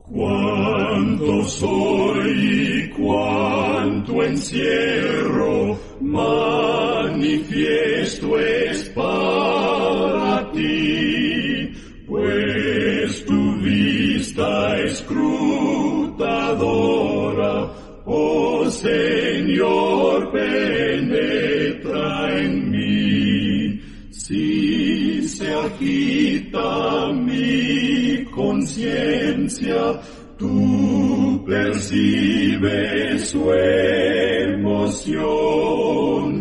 Cuánto soy y cuánto encierro, manifiesto es para ti, pues tu vista escrutadora, oh Señor, penetra en mí. Si se agita mi conciencia, tú percibes su emoción.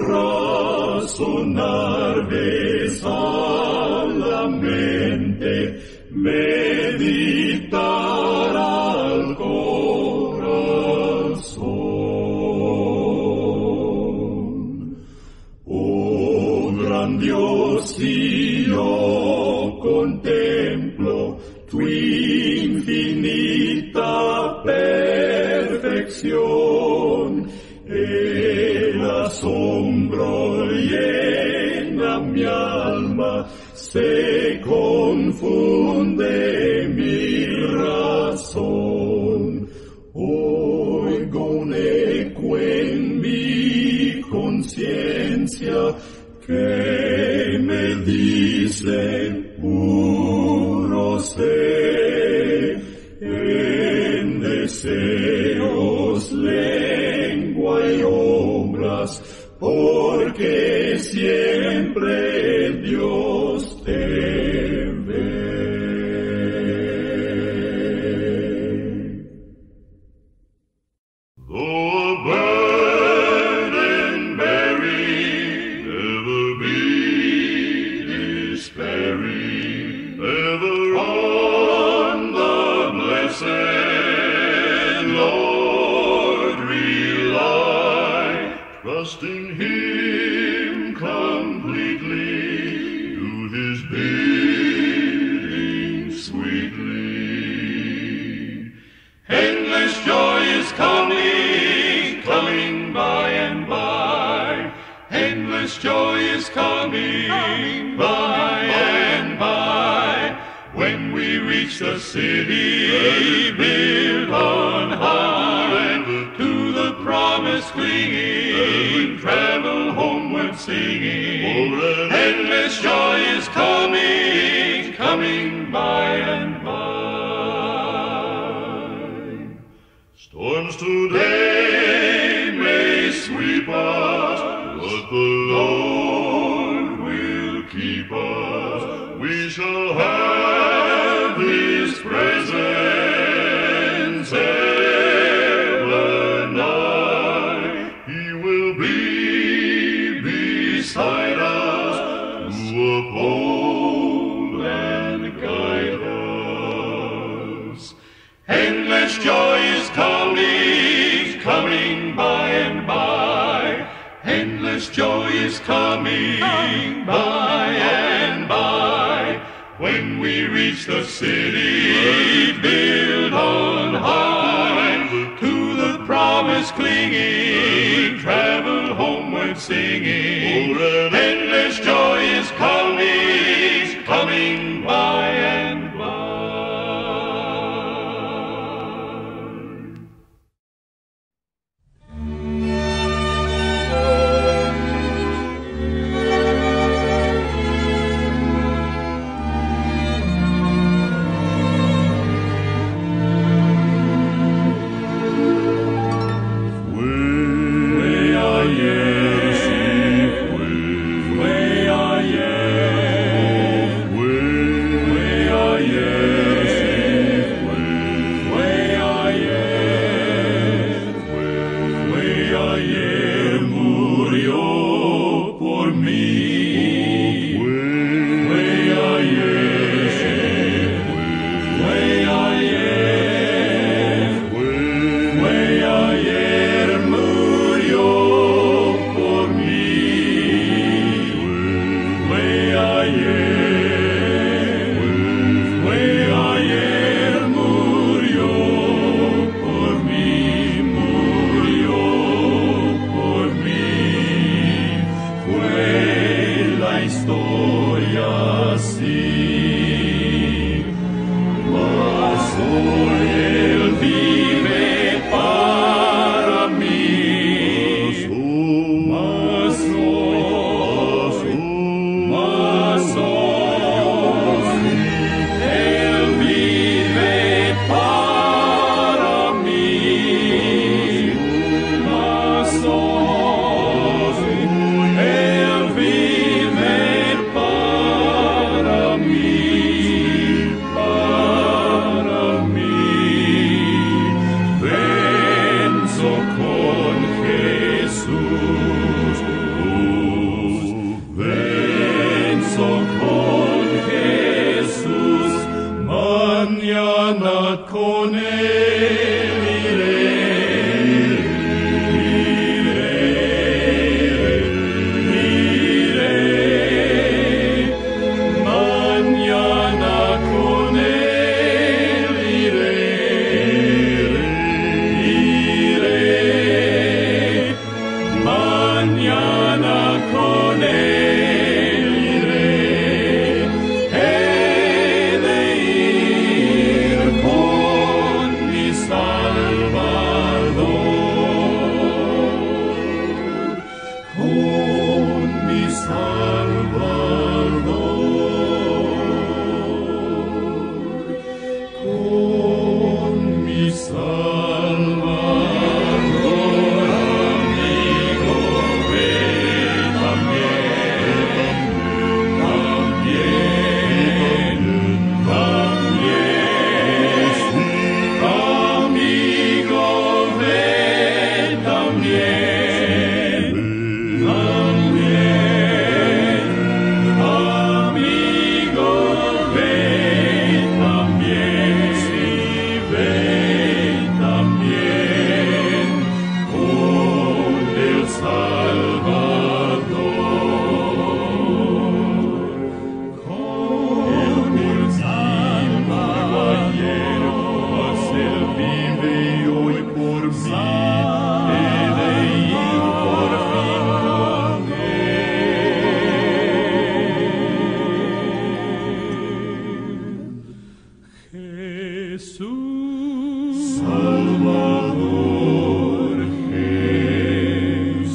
Razonar besa la mente, meditar al corazón. Oh gran Dios, si yo contemplo tu infinita perfección, el asombro llena mi alma, se confunde mi razón. Oigo un eco en mi conciencia que me dice: puro sé, en deseos, lengua y obras, porque siempre Dios te ve. Though a burden bearing, never be despairing, ever on the blessed Lord rely, trusting Him completely, do His bidding sweetly. Endless joy is coming, coming by and by. Endless joy is coming by and by. When we reach the city built on high, to the promise clinging, travel homeward singing. Endless joy is coming, coming by and by. Storms today may sweep us, but the Lord will keep us. We shall have His presence ever nigh. He will be beside us to uphold and guide us. Endless joy is coming, coming by and by. Endless joy is coming by and by. When we reach the city built on high, to the promise clinging, travel homeward singing. Endless joy is coming, coming by and by. Way Él vive para mí. Mas hoy, Él vive para mí. Mas hoy, Él vive para mí, para mí. Venzo con Jesús, venzo con Jesús, mañana con Él iré, mañana con Él iré, mañana con Él iré. He de ir con mi Salvador, con mi Salvador, con mi Salvador, amigo, ve también, amigo, ve también, amigo, ve también, sí, ve también con el Salvador, con el caballero, mas Él vive hoy por mí. He de ir por fin con Él. Jesús, Salvador, Jesús.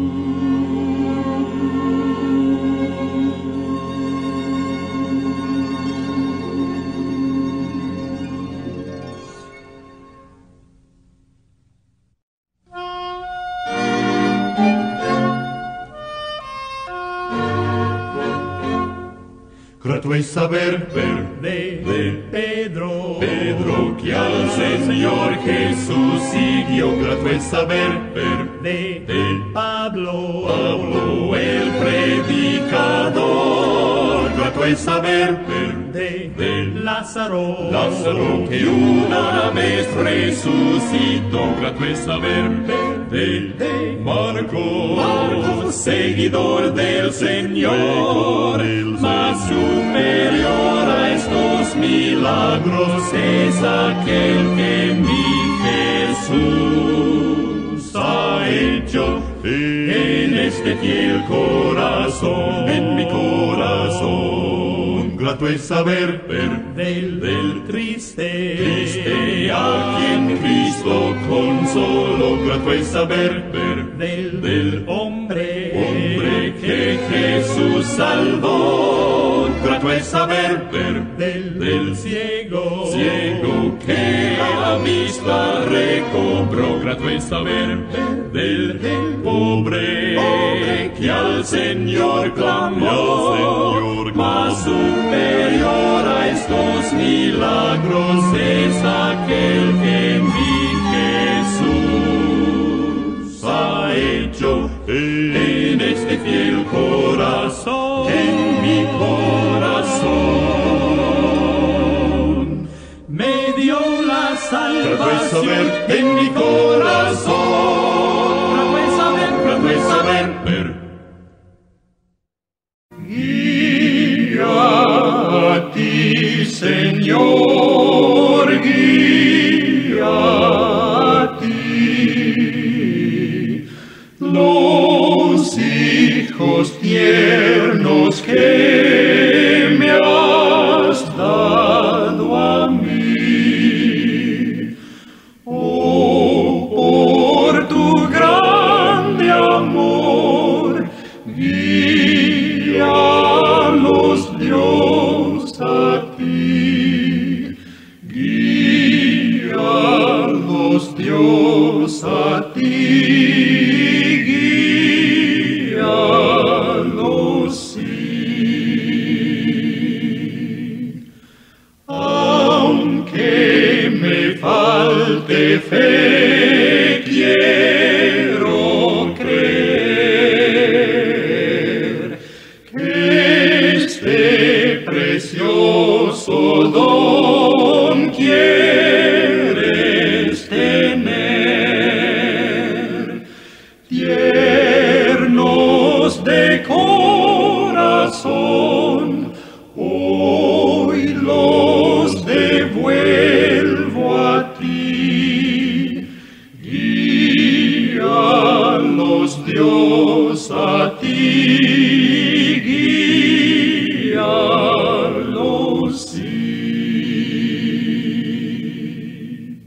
Grato es saber de Pedro, que al Señor Jesús siguió. Grato es saber de Pablo, el predicador. Grato es saber de Lázaro, que una vez resucitó. Grato es saber de Marcos, seguidor del Señor, más superior a estos milagros es aquel que mi Jesús ha hecho en este fiel corazón, en mi corazón. Grato es saber del triste a quien Cristo consoló. Grato es saber del hombre que Jesús salvó. Grato es saber del ciego que la vista recobró. Grato es saber del pobre que al Señor clamó. Más superior a estos milagros es aquel que mi Jesús ha hecho en este fiel corazón, en mi corazón. Me dio la salvación en mi corazón. Grato es saber, grato es saber. Guía a ti, Señor, guía a ti. Los hijos tiernos que me has dado a mí. de fe quiero creer que este precioso don quieres tener, tiernos de corazón, hoy los devuelvo a ti. Guíalos, Dios, a ti, guíalos, sí.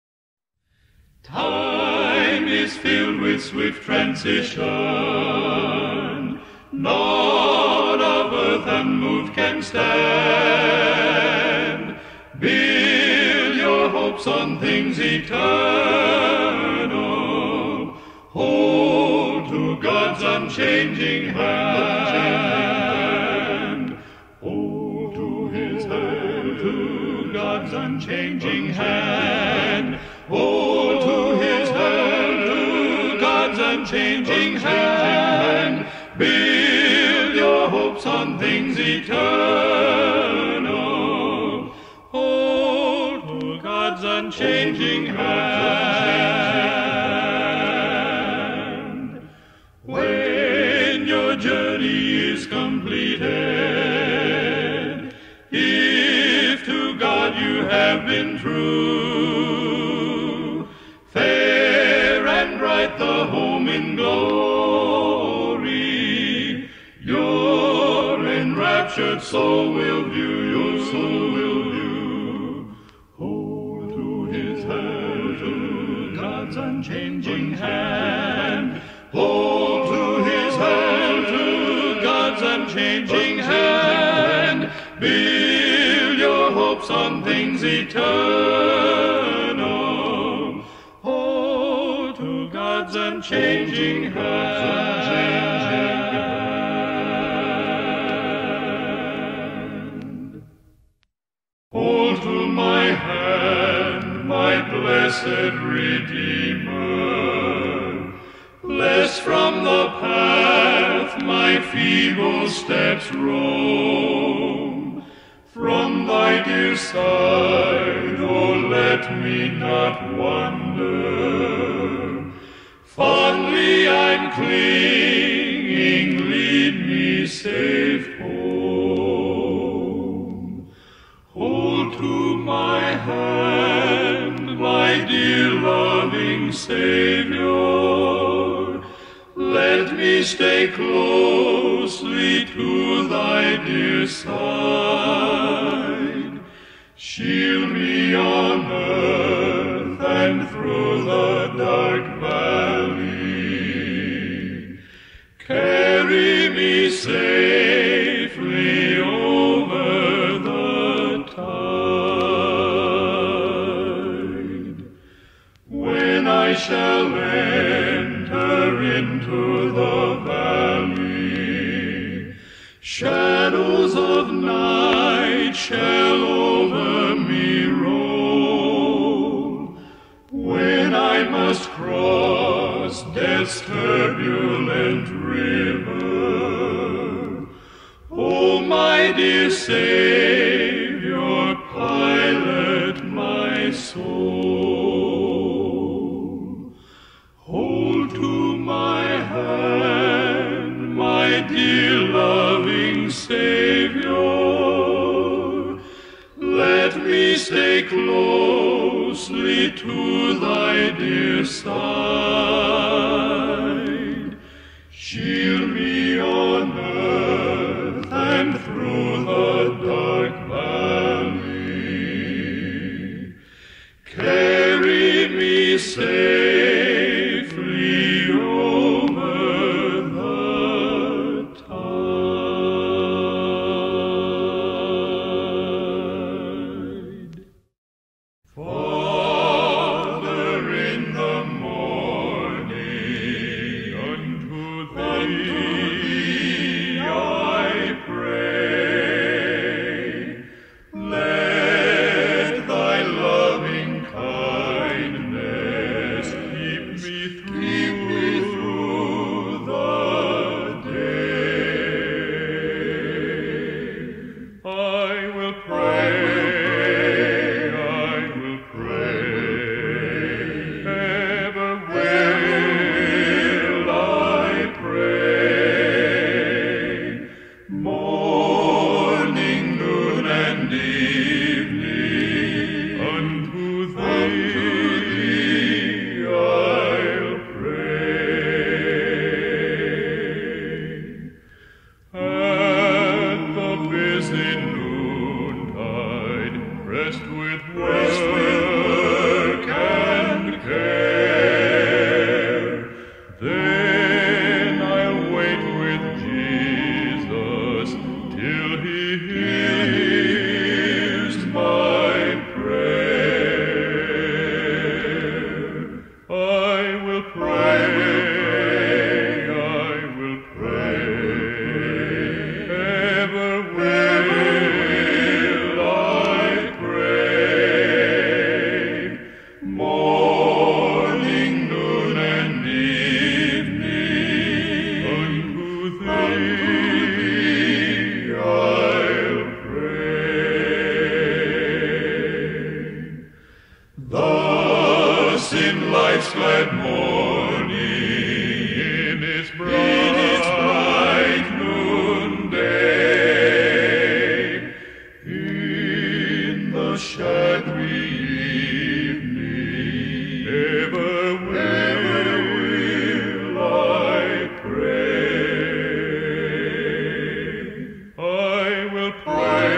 Time is filled with swift transition, naught of earth unmoved can stand. Build your hopes on things eternal, hold to God's unchanging hand. Hold to His hand, to God's unchanging hand. Hold to His hand, to God's unchanging hand. Build your hopes on things eternal, hold to God's unchanging hand. When your journey is completed, if to God you have been true, fair and bright the home in glory, your enraptured soul will view, your soul will view. Hold to His hand, to God's unchanging hand. Hold to His hand, to God's unchanging hand. Build your hopes on things eternal. Hold to God's unchanging hand. Hold to my hand, my blessed Redeemer, lest from the path my feeble steps roam. From thy dear side, oh, let me not wander. Fondly I'm clinging, lead me safe home. Hold to my hand, my dear loving Savior. Let me stay closely to thy dear side. Shield me on earth and through the dark valley. Carry me safely over the tide. When I shall enter into the valley, shadows of night shall over me roll. When I must cross death's turbulent river, oh, my dear Savior, pilot my soul. Hold to my hand, my dear loving Savior. Let me stay closely to thy dear side. Shield me on earth and through the dark valley. Carry me safely over the tide. Father, in the morning, unto thee I pray. Let thy loving kindness Thus in life's glad morning, in its bright noonday, in the shadowy evening, ever will I pray. I will pray.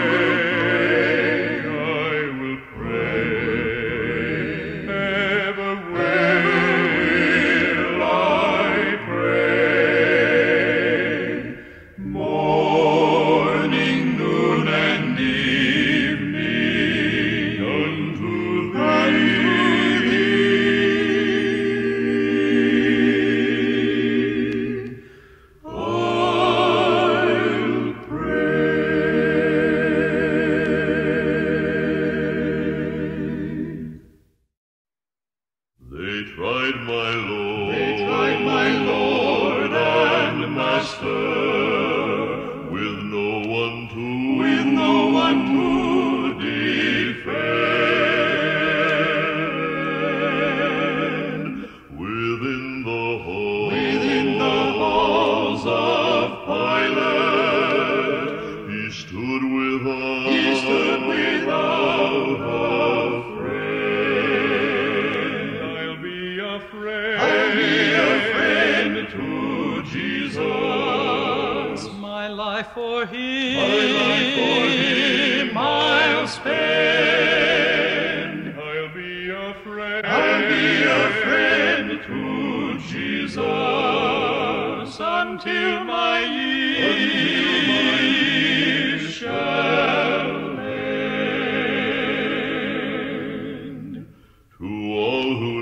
For him I'll spend. I'll be a friend. I'll be a friend to Jesus until my years shall end. To all who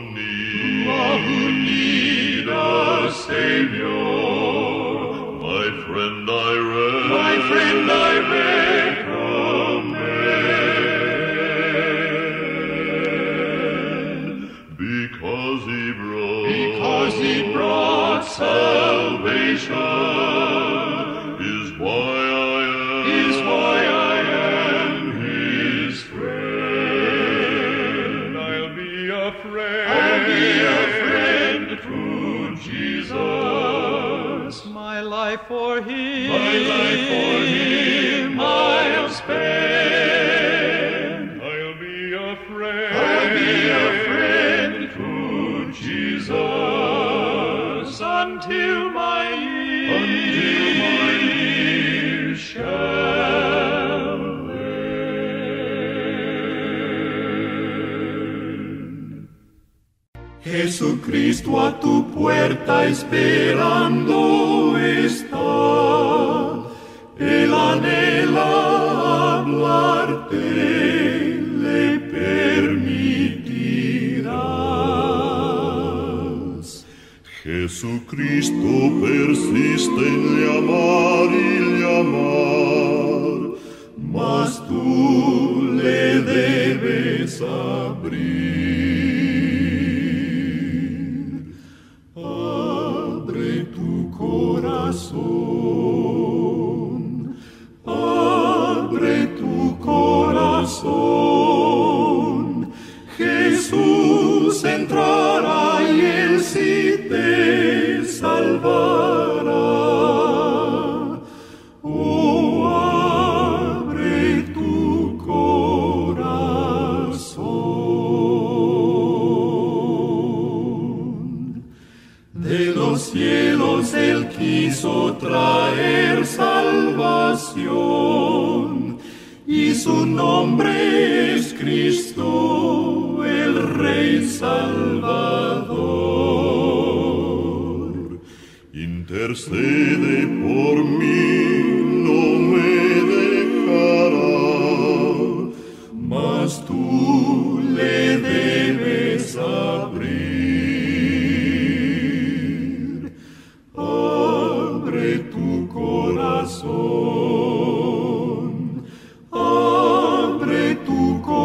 need a Savior, my friend I recommend, because he brought salvation, is why I am his friend. I'll be a friend to Jesus. My life for him I'll spend. I'll be a friend to Jesus until my years shall end. Jesucristo a tu puerta esperando está. Él anhela hablarte, le permitirás. Jesucristo persiste en llamar y llamar, mas tú le debes abrir. Abre tu corazón. Abre tu corazón, Jesús entrará y Él sí te salvará. Oh, abre tu corazón. De los cielos Él quiso traer salvación, y su nombre es Cristo, el Rey Salvador. Intercede por mí, no me dejará, mas tú le debes abrir. Abre tu corazón. Abre tu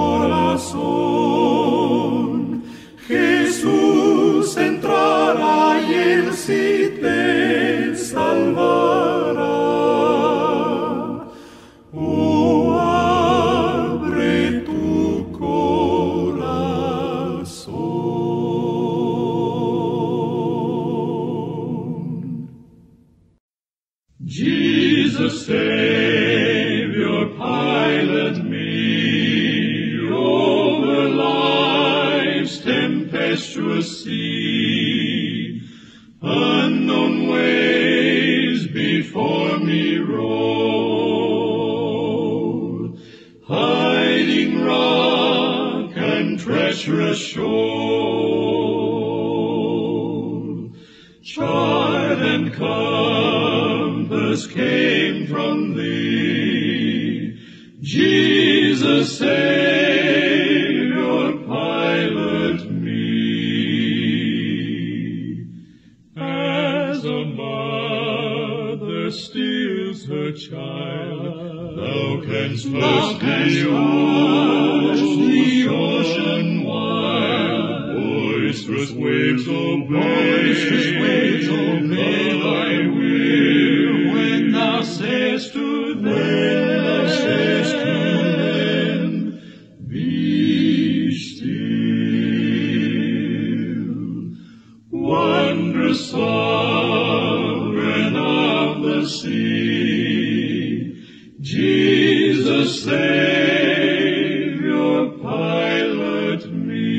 corazón, Jesús entrará y Él sí te salvará. tempestuous sea. Unknown ways before me roll, hiding rock and treacherous shoal. Chart and compass came from thee, Jesus, Savior, pilot me. As a mother steers her child, thou canst hush the ocean wide. Boisterous waves obey thy will, when thou sayest to them, be still. Wondrous sovereign of the sea, Jesus, Savior, pilot me.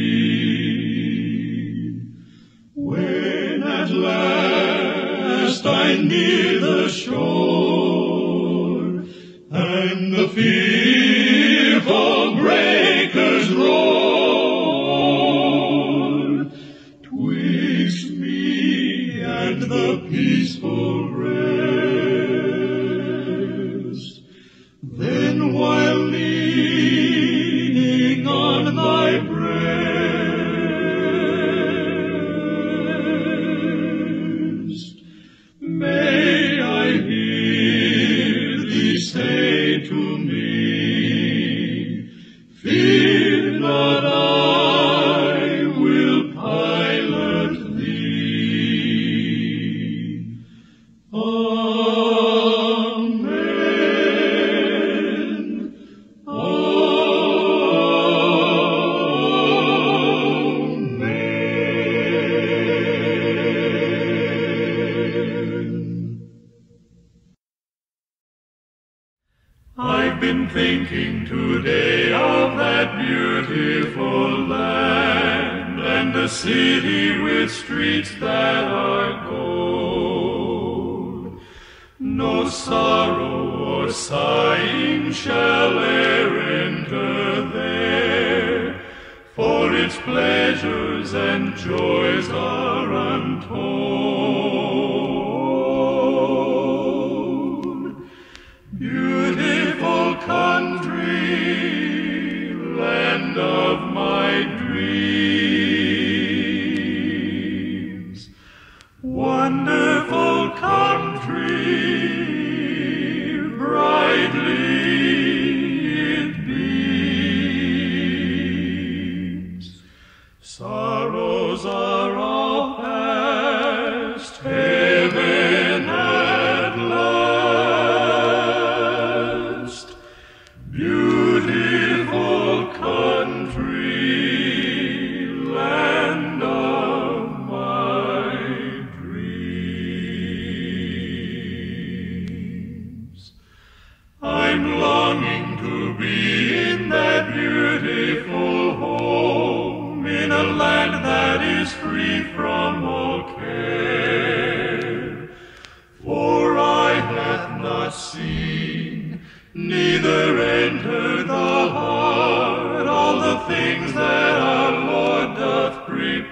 When at last I near the shore, and the fearful breakers roar, twixt me and the peaceful rest, then while leaning on thy breast, may I hear thee say to me, fear not, I will pilot thee. Amen. Amen. I've been thinking today of that beautiful land, and the city with streets that are gold. No sorrow or sighing shall e'er enter there, for its pleasures and joys are untold. Beautiful country, land of my dreams, wonderful country, brightly it beams. Sorrows are all past, heaven at last. Beautiful country, land of my dreams. I'm longing to be in that beautiful home, in a land that is free from all care. For I have not seen, neither entered the heart, all the things that our Lord doth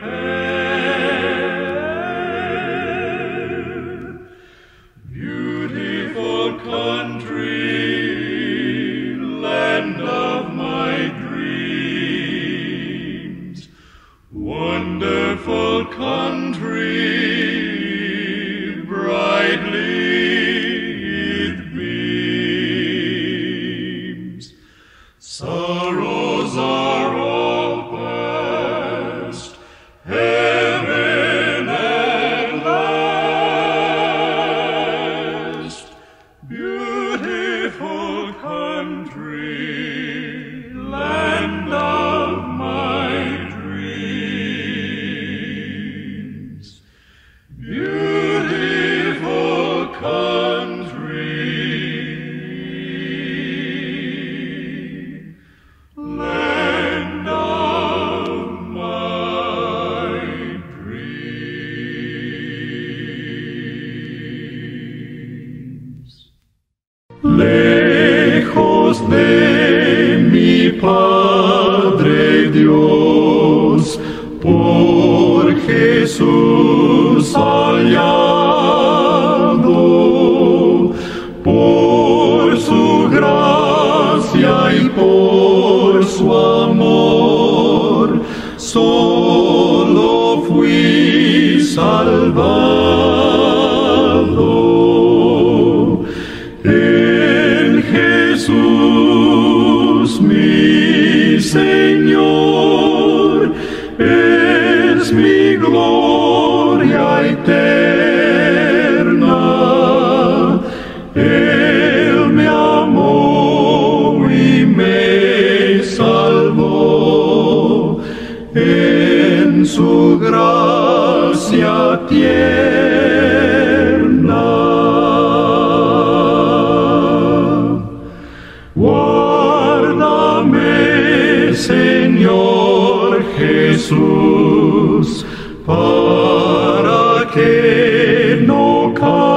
prepare. Beautiful country, land of my dreams, wonderful country, brightly it beams. Sorrows are all past, heaven at last. Beautiful country, land of my dreams. Dios, por Jesús hallado, por su gracia y por su amor, solo fui salvado. En Jesús mi Señor es mi gloria eterna. Él me amó y me salvó en su gracia tierna. Guárdame, Señor Jesús, para que no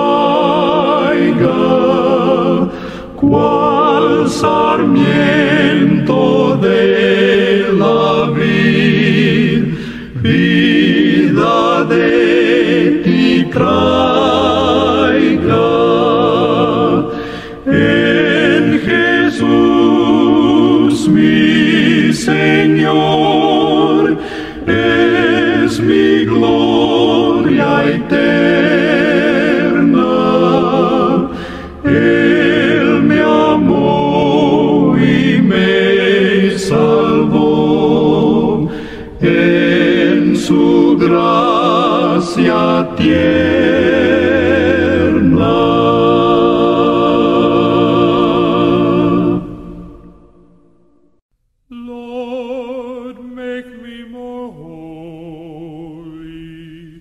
caiga cual sarmiento de la vid, vida de ti traiga. En Jesús mi Señor es mi gloria eterna. Él me amó y me salvó en su gracia tierna. Lord, make me more holy.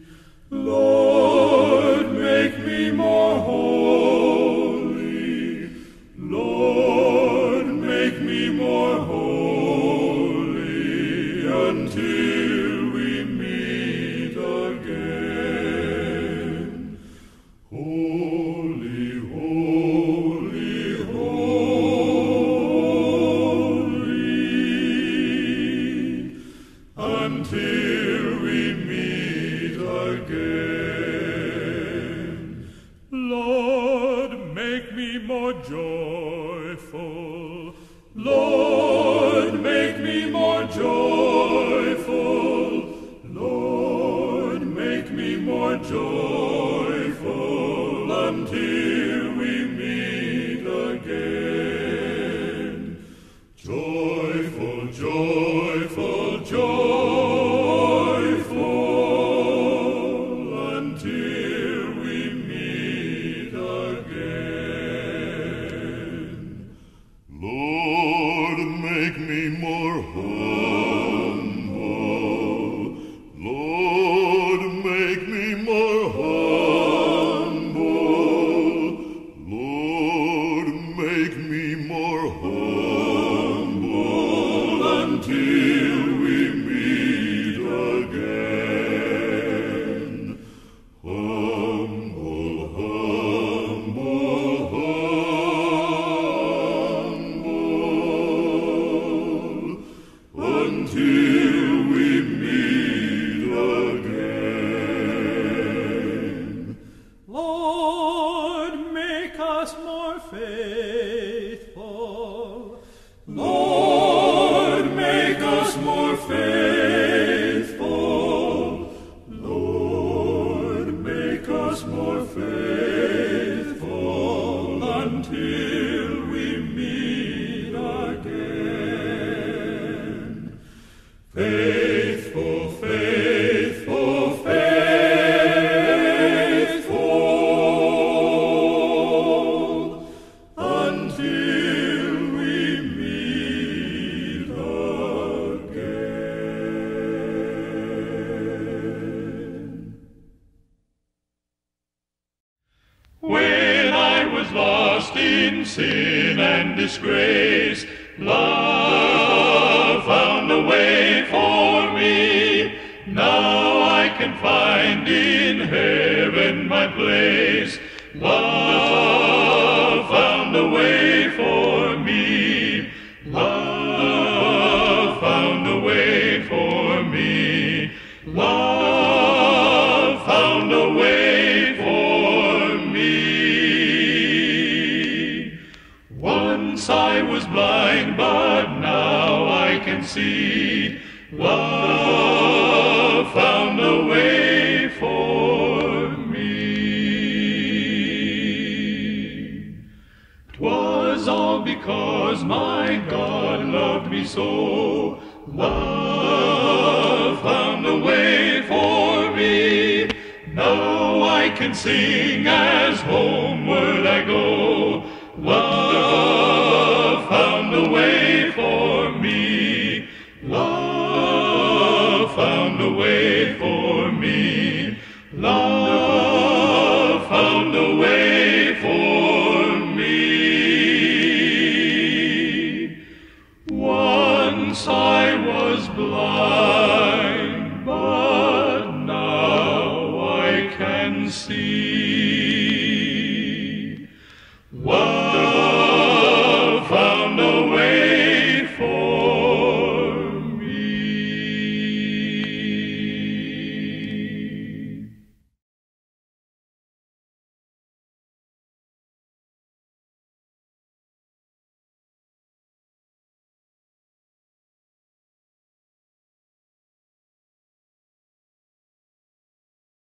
Lord, make me more holy. Lord, make me more holy until we meet again. Holy, holy, holy, until we meet again. Lord, make me more joyful. Lord, make me more joyful. Lord, make me more joyful until we meet again. Joyful, joyful, joyful until we meet again. Lord, make me more humble. Lord, make me more humble. Lord, make me more humble until we meet again. Humble, humble, humble until we meet again. Lord, make us more faithful. Lord, make us more faithful. Lord, make us more faithful until we meet again. Faithful, faithful, faithful until we meet again. When I was lost in sin and disgrace, love found a way for me. Now I can find in heaven my place. Love found a way for me. Love found a way Love found a way for me. 'Twas all because my God loved me so. Love found a way for me. Now I can sing as homeward I go. Love found a way for me. Love found a way for me. Love found a way for me. Once I was blind, but now I can see.